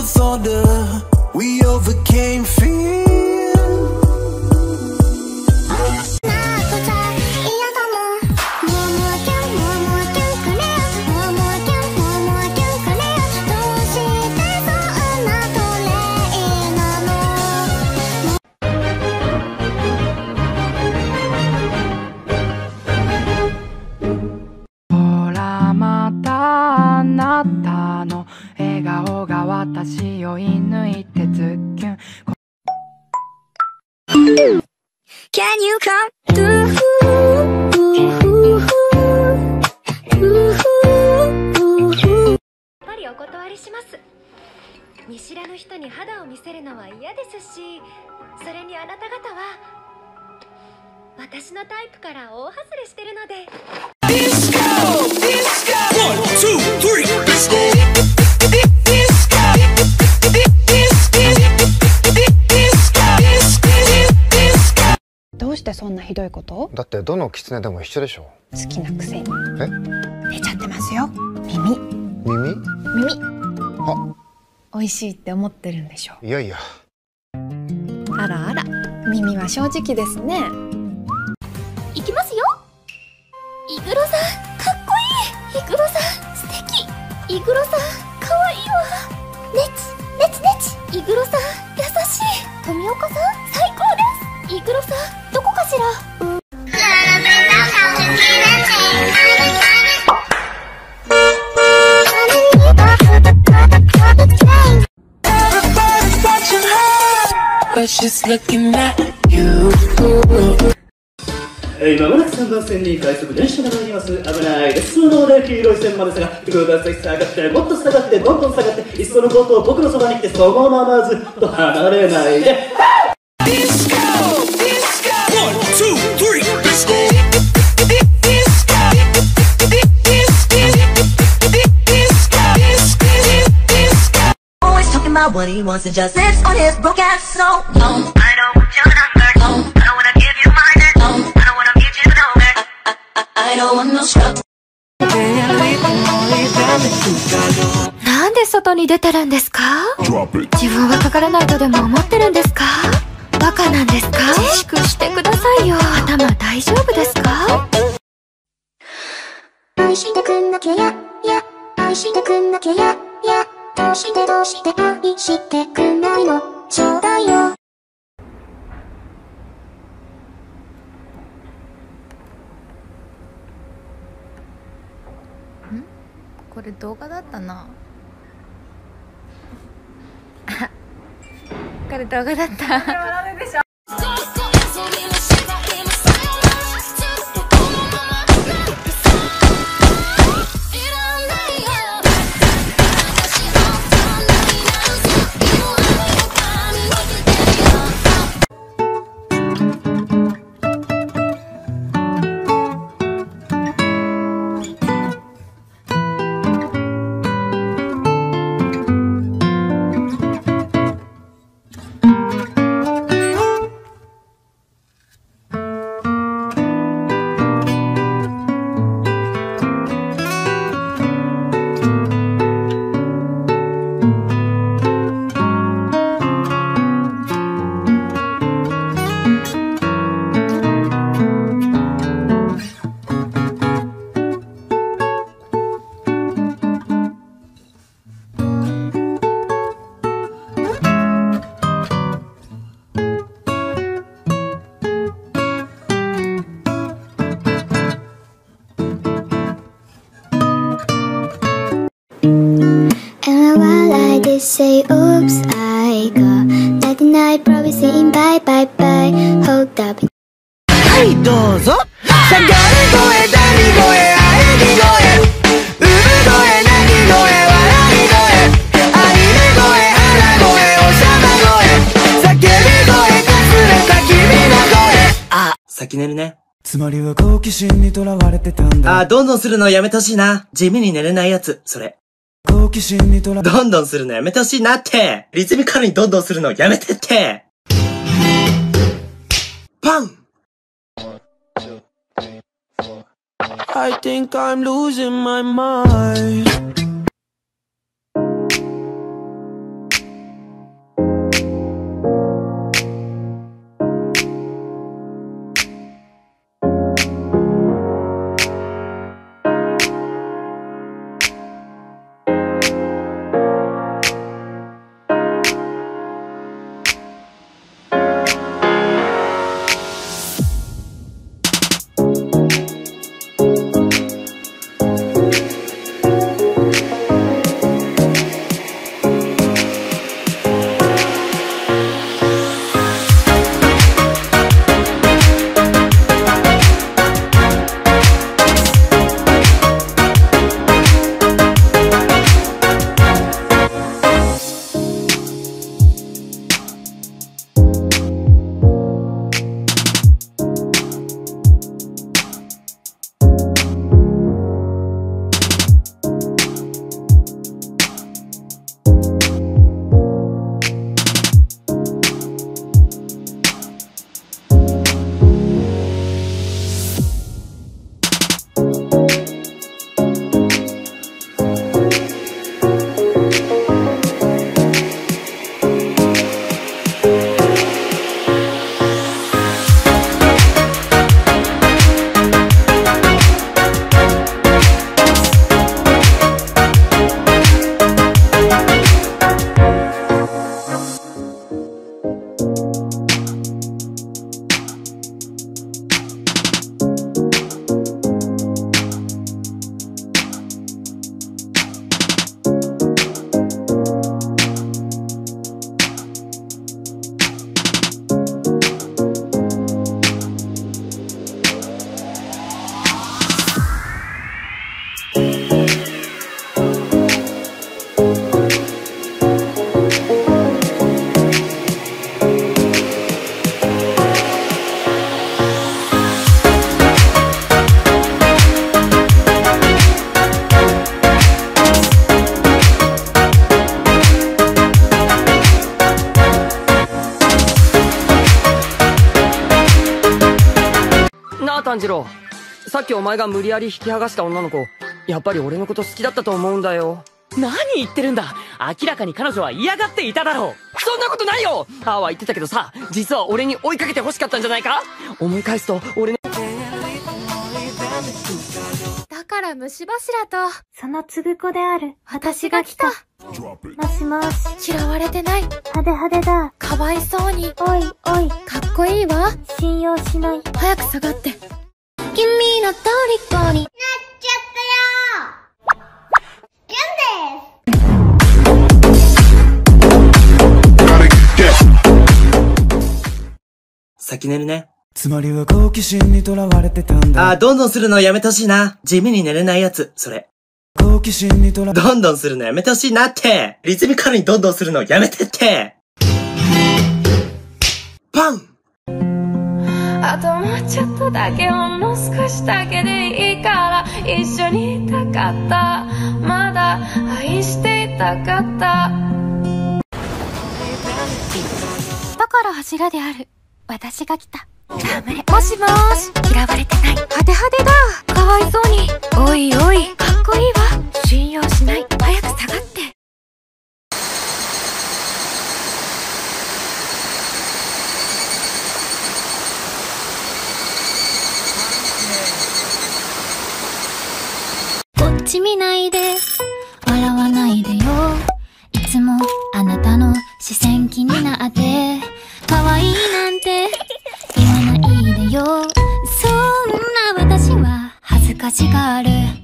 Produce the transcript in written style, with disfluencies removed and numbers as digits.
with order, we overcame fear. Can you come through? やっぱりお断りします。見知らぬ人に肌を見せるのは嫌ですし、それにあなた方は私のタイプから大外れしてるので。Disco! Disco! 1, 2, 3, Disco! どうしてそんなひどいこと？ だってどの狐でも一緒でしょ。 好きなくせに。 え？ 出ちゃってますよ。耳。 耳？ 耳。 あ、 美味しいって思ってるんでしょ。 いやいや。 あらあら、耳は正直ですね。 いきますよ。イグロさん、かっこいい。イグロさん、素敵。イグロさん、かわいいわ。ネチ、ネチネチ。イグロさん、優しい。富岡さん、最高です。イグロさん、どこかしら。 今まもなく3番線に快速電車が参ります。危ないです。そのので黄色い線まですが、空が先下がって、もっと下がって、どんどん下がって、いっそのことを僕のそばに来て、そのままずっと離れないで。Disco! Disco! 1, 2, 3, Disco! Always talking about what he wants and just lives on his broke ass soul. No, I don't want your number. No, I don't wanna give you mine. No, I don't wanna get you nowhere. I don't want no scrub. なんで外に出てるんですか？自分はかからないとでも思ってるんですか？バカなんですか？自粛してくださいよ。頭大丈夫ですか？ 愛してくんなきゃや、や、愛してくんなきゃや、や、どうして愛してくんないの、ちょうだいよ。 これ動画だったな。これ動画だった。 Say oops, I got 99 promising bye bye bye. Hold up. はいどうぞ。下がり声、ダリ声、喘ぎ声、産声、泣き声、笑い声、アニメ声、腹声、おしゃば声、叫び声、かすれた君の声。あ、 先寝るね。 つまりは好奇心にとらわれてたんだ。 どんどんするのやめてほしいな。地味に寝れないやつ、それ。 好奇心にとらどんどんするのやめてほしいなって。リズミカルにどんどんするのやめてって。パン I think I'm losing my mind. 炭治郎。さっきお前が無理やり引き剥がした女の子、やっぱり俺のこと好きだったと思うんだよ。 何言ってるんだ。明らかに彼女は嫌がっていただろう。 そんなことないよ。あーは言ってたけどさ、実は俺に追いかけて欲しかったんじゃないか。思い返すと俺のだから虫柱とそのつぶ子である私が来た。もしもし。 嫌われてない。 派手派手だ。 かわいそうに。 おいおい。 かっこいいわ。 信用しない。 早く下がって。 君の虜になっちゃったよ。やんです。 先寝るね。 つまりは好奇心にとらわれてたんだ。 どんどんするのやめてほしいな。地味に寝れないやつ、それ。 好奇心にとらどんどんするのやめてほしいなって。リズミカルにどんどんするのやめてって。パン！ あともうちょっとだけ、ほんの少しだけでいいから一緒にいたかった。まだ愛していたかった。 だから柱である私が来た。ダメ。もしもーし。嫌われてない。派手派手だ。かわいそうに。おいおい。かっこいいわ。信用しない。早く下がって。 こっち見ないで。笑わないでよ。いつもあなたの視線気になって。可愛いなんて言わないでよ。そんな私は恥ずかしがる。